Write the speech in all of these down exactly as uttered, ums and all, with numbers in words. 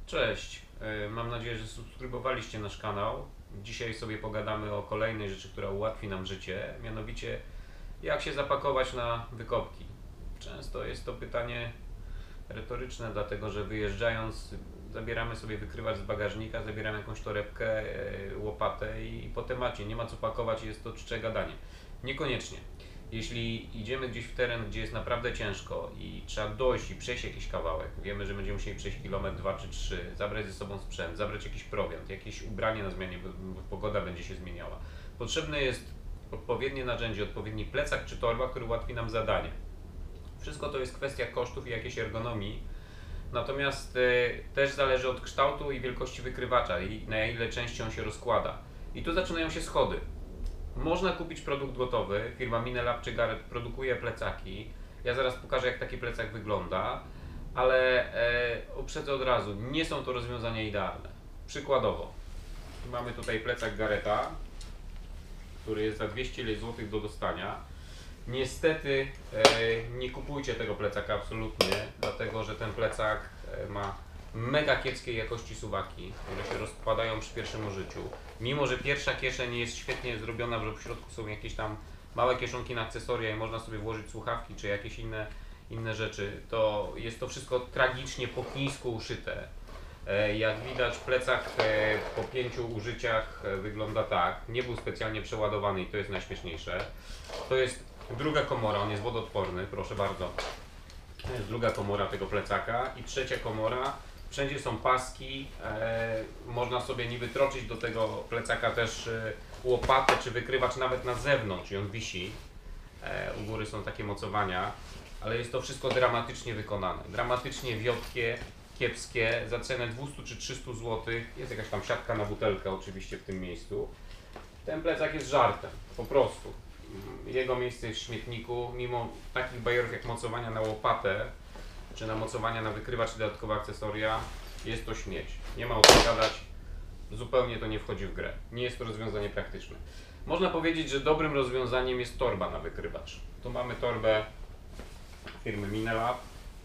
Cześć, mam nadzieję, że subskrybowaliście nasz kanał. Dzisiaj sobie pogadamy o kolejnej rzeczy, która ułatwi nam życie, mianowicie jak się zapakować na wykopki. Często jest to pytanie retoryczne, dlatego że wyjeżdżając zabieramy sobie wykrywacz z bagażnika, zabieramy jakąś torebkę, łopatę i po temacie. Nie ma co pakować, jest to czcze gadanie. Niekoniecznie. Jeśli idziemy gdzieś w teren, gdzie jest naprawdę ciężko i trzeba dojść i przejść jakiś kawałek, wiemy, że będziemy musieli przejść kilometr, dwa czy trzy, zabrać ze sobą sprzęt, zabrać jakiś prowiant, jakieś ubranie na zmianie, bo pogoda będzie się zmieniała. Potrzebne jest odpowiednie narzędzie, odpowiedni plecak czy torba, który ułatwi nam zadanie. Wszystko to jest kwestia kosztów i jakiejś ergonomii, natomiast y, też zależy od kształtu i wielkości wykrywacza i na ile części on się rozkłada. I tu zaczynają się schody. Można kupić produkt gotowy, firma Minelab czy Garrett produkuje plecaki. Ja zaraz pokażę, jak taki plecak wygląda, ale e, uprzedzę od razu, nie są to rozwiązania idealne. Przykładowo, mamy tutaj plecak Garretta, który jest za dwieście złotych do dostania. Niestety e, nie kupujcie tego plecaka absolutnie, dlatego że ten plecak e, ma mega kiepskiej jakości suwaki, które się rozkładają przy pierwszym użyciu. Mimo że pierwsza kieszeń jest świetnie zrobiona, że w środku są jakieś tam małe kieszonki na akcesoria i można sobie włożyć słuchawki czy jakieś inne, inne rzeczy, to jest to wszystko tragicznie po chińsku uszyte. Jak widać, plecak po pięciu użyciach wygląda tak. Nie był specjalnie przeładowany i to jest najśmieszniejsze. To jest druga komora, on jest wodoodporny, proszę bardzo. To jest druga komora tego plecaka i trzecia komora. Wszędzie są paski, e, można sobie niby troczyć do tego plecaka też e, łopatę czy wykrywacz nawet na zewnątrz i on wisi. E, u góry są takie mocowania, ale jest to wszystko dramatycznie wykonane. Dramatycznie wiotkie, kiepskie, za cenę dwieście czy trzysta złotych. Jest jakaś tam siatka na butelkę oczywiście w tym miejscu. Ten plecak jest żartem, po prostu. Jego miejsce jest w śmietniku, mimo takich bajerów jak mocowania na łopatę, czy na mocowania na wykrywacz czy dodatkowe akcesoria, jest to śmieć. Nie ma o co gadać, zupełnie to nie wchodzi w grę. Nie jest to rozwiązanie praktyczne. Można powiedzieć, że dobrym rozwiązaniem jest torba na wykrywacz. Tu mamy torbę firmy Minelab.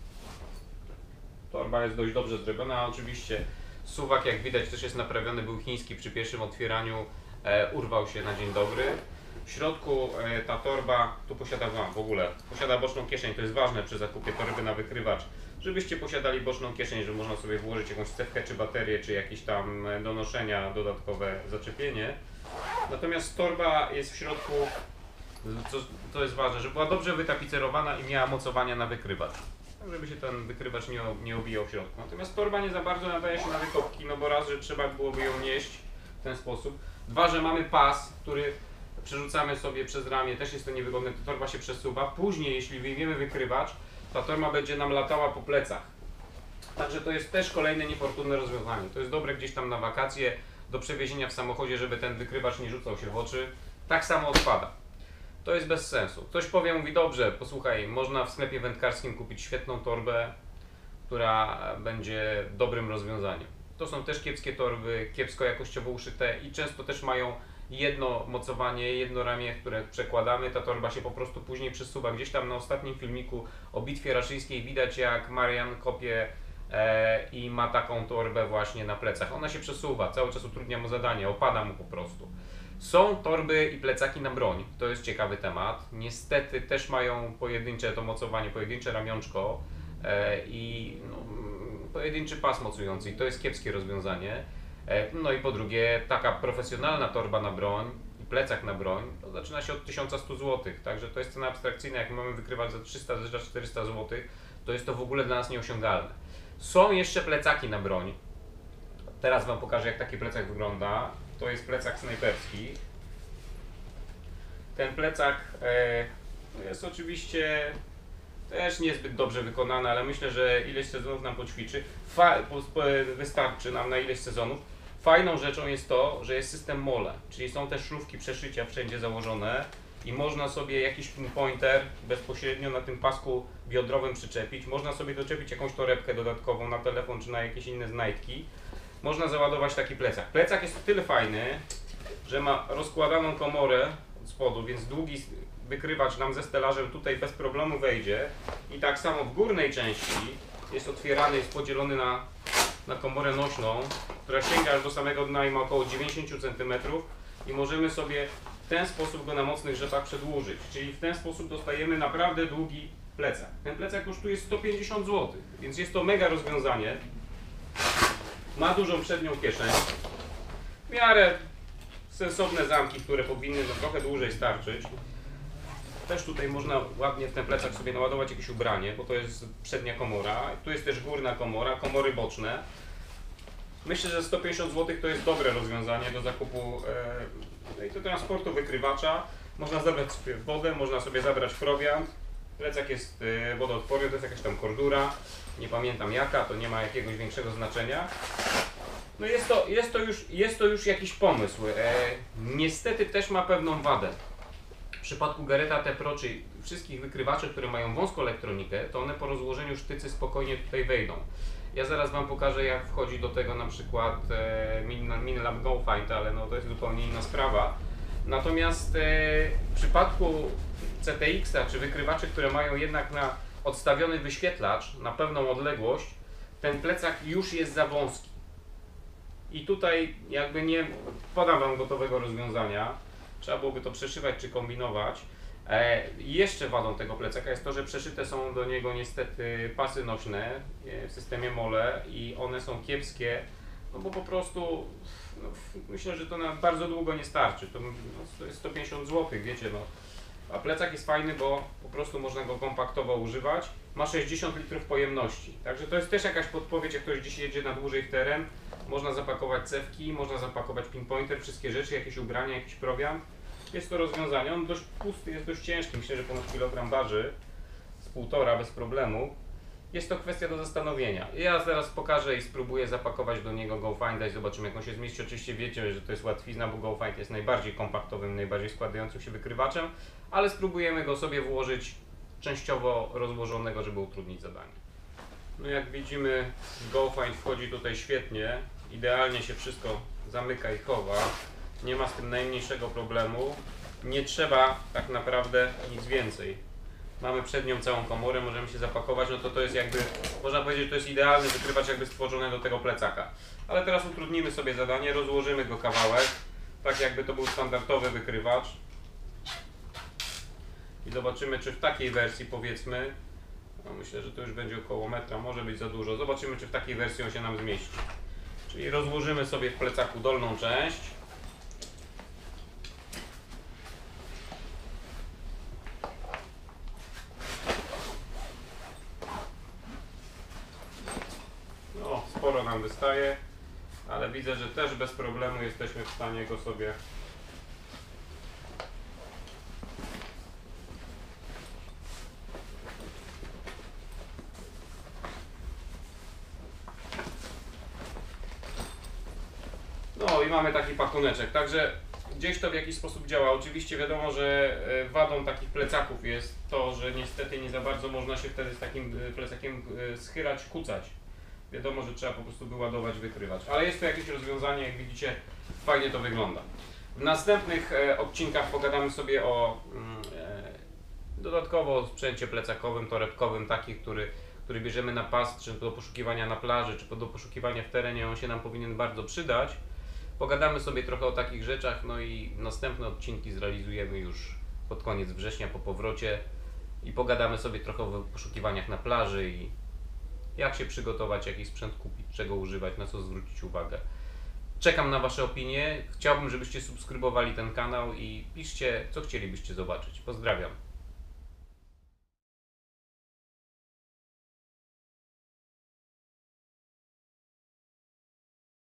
Torba jest dość dobrze zrobiona, a oczywiście suwak, jak widać, też jest naprawiony, był chiński, przy pierwszym otwieraniu e, urwał się na dzień dobry. W środku e, ta torba, tu posiada w ogóle, posiada boczną kieszeń, to jest ważne przy zakupie torby na wykrywacz, żebyście posiadali boczną kieszeń, że można sobie włożyć jakąś cewkę czy baterię, czy jakieś tam do noszenia dodatkowe zaczepienie. Natomiast torba jest w środku, co, to jest ważne, żeby była dobrze wytapicerowana i miała mocowania na wykrywacz, żeby się ten wykrywacz nie, nie obijał w środku. Natomiast torba nie za bardzo nadaje się na wykopki, no bo raz, że trzeba byłoby ją nieść w ten sposób, dwa, że mamy pas, który przerzucamy sobie przez ramię, też jest to niewygodne, ta torba się przesuwa. Później, jeśli wyjmiemy wykrywacz, ta torba będzie nam latała po plecach. Także to jest też kolejne niefortunne rozwiązanie. To jest dobre gdzieś tam na wakacje, do przewiezienia w samochodzie, żeby ten wykrywacz nie rzucał się w oczy. Tak samo odpada. To jest bez sensu. Ktoś powie, mówi, dobrze, posłuchaj, można w sklepie wędkarskim kupić świetną torbę, która będzie dobrym rozwiązaniem. To są też kiepskie torby, kiepsko jakościowo uszyte i często też mają jedno mocowanie, jedno ramię, które przekładamy, ta torba się po prostu później przesuwa. Gdzieś tam na ostatnim filmiku o bitwie raszyjskiej widać, jak Marian kopie e, i ma taką torbę właśnie na plecach. Ona się przesuwa, cały czas utrudnia mu zadanie, opada mu po prostu. Są torby i plecaki na broń, to jest ciekawy temat. Niestety też mają pojedyncze to mocowanie, pojedyncze ramionczko e, i no, pojedynczy pas mocujący i to jest kiepskie rozwiązanie. No i po drugie, taka profesjonalna torba na broń i plecak na broń to zaczyna się od tysiąca stu złotych, także to jest cena abstrakcyjna. Jak mamy wykrywać za trzysta do czterysta złotych, to jest to w ogóle dla nas nieosiągalne. Są jeszcze plecaki na broń. Teraz Wam pokażę, jak taki plecak wygląda. To jest plecak snajperski. Ten plecak e, jest oczywiście też niezbyt dobrze wykonany, ale myślę, że ileś sezonów nam poćwiczy. Fa wystarczy nam na ileś sezonów. Fajną rzeczą jest to, że jest system mole, czyli są też szlufki przeszycia wszędzie założone i można sobie jakiś pinpointer bezpośrednio na tym pasku biodrowym przyczepić. Można sobie doczepić jakąś torebkę dodatkową na telefon czy na jakieś inne znajdki. Można załadować taki plecak. Plecak jest o tyle fajny, że ma rozkładaną komorę od spodu, więc długi wykrywacz nam ze stelażem tutaj bez problemu wejdzie. I tak samo w górnej części jest otwierany, jest podzielony na na komorę nośną, która sięga aż do samego dna i ma około dziewięćdziesiąt centymetrów i możemy sobie w ten sposób go na mocnych rzepach przedłużyć. Czyli w ten sposób dostajemy naprawdę długi plecak. Ten plecak kosztuje sto pięćdziesiąt złotych, więc jest to mega rozwiązanie. Ma dużą przednią kieszeń, w miarę sensowne zamki, które powinny no, trochę dłużej starczyć. Też tutaj można ładnie w ten plecak sobie naładować jakieś ubranie, bo to jest przednia komora. Tu jest też górna komora, komory boczne. Myślę, że sto pięćdziesiąt złotych to jest dobre rozwiązanie do zakupu e, do transportu wykrywacza. Można zabrać sobie wodę, można sobie zabrać prowiant. Plecak jest e, wodoodporny, to jest jakaś tam kordura. Nie pamiętam jaka, to nie ma jakiegoś większego znaczenia. No jest to, jest to, już, jest to już jakiś pomysł. E, niestety też ma pewną wadę. W przypadku Garretta T Pro, czyli wszystkich wykrywaczy, które mają wąską elektronikę, to one po rozłożeniu sztycy spokojnie tutaj wejdą. Ja zaraz Wam pokażę, jak wchodzi do tego na przykład e, Minlab GoFind, ale no, to jest zupełnie inna sprawa. Natomiast e, w przypadku C T X a czy wykrywaczy, które mają jednak na odstawiony wyświetlacz na pewną odległość, ten plecak już jest za wąski. I tutaj jakby nie podam Wam gotowego rozwiązania. Trzeba byłoby to przeszywać czy kombinować. E, jeszcze wadą tego plecaka jest to, że przeszyte są do niego niestety pasy nośne w systemie MOLE i one są kiepskie, no bo po prostu no, myślę, że to na bardzo długo nie starczy. To, no, to jest sto pięćdziesiąt złotych, wiecie, no. A plecak jest fajny, bo po prostu można go kompaktowo używać. Ma sześćdziesiąt litrów pojemności. Także to jest też jakaś podpowiedź, jak ktoś dziś jedzie na dłużej w teren. Można zapakować cewki, można zapakować pinpointer, wszystkie rzeczy, jakieś ubrania, jakiś prowiant. Jest to rozwiązanie. On dość pusty, jest dość ciężki. Myślę, że ponad kilogram waży. Z półtora bez problemu. Jest to kwestia do zastanowienia. Ja zaraz pokażę i spróbuję zapakować do niego GoFinda i zobaczymy, jak on się zmieści. Oczywiście wiecie, że to jest łatwizna, bo GoFind jest najbardziej kompaktowym, najbardziej składającym się wykrywaczem, ale spróbujemy go sobie włożyć częściowo rozłożonego, żeby utrudnić zadanie. No jak widzimy, GoFind wchodzi tutaj świetnie. Idealnie się wszystko zamyka i chowa. Nie ma z tym najmniejszego problemu. Nie trzeba tak naprawdę nic więcej. Mamy przed nią całą komorę, możemy się zapakować, no to to jest jakby, można powiedzieć, że to jest idealny wykrywacz jakby stworzony do tego plecaka. Ale teraz utrudnimy sobie zadanie, rozłożymy go kawałek, tak jakby to był standardowy wykrywacz. I zobaczymy, czy w takiej wersji, powiedzmy, no myślę, że to już będzie około metra, może być za dużo. Zobaczymy, czy w takiej wersji on się nam zmieści. Czyli rozłożymy sobie w plecaku dolną część. No, sporo nam wystaje, ale widzę, że też bez problemu jesteśmy w stanie go sobie no i mamy taki pakuneczek, także gdzieś to w jakiś sposób działa. Oczywiście wiadomo, że wadą takich plecaków jest to, że niestety nie za bardzo można się wtedy z takim plecakiem schylać, kucać. Wiadomo, że trzeba po prostu wyładować, wykrywać. Ale jest to jakieś rozwiązanie, jak widzicie, fajnie to wygląda. W następnych e, odcinkach pogadamy sobie o e, dodatkowo o sprzęcie plecakowym, torebkowym, taki, który, który bierzemy na pas, czy do poszukiwania na plaży, czy do poszukiwania w terenie, on się nam powinien bardzo przydać. Pogadamy sobie trochę o takich rzeczach, no i następne odcinki zrealizujemy już pod koniec września, po powrocie i pogadamy sobie trochę o poszukiwaniach na plaży i jak się przygotować, jaki sprzęt kupić, czego używać, na co zwrócić uwagę. Czekam na Wasze opinie. Chciałbym, żebyście subskrybowali ten kanał i piszcie, co chcielibyście zobaczyć. Pozdrawiam.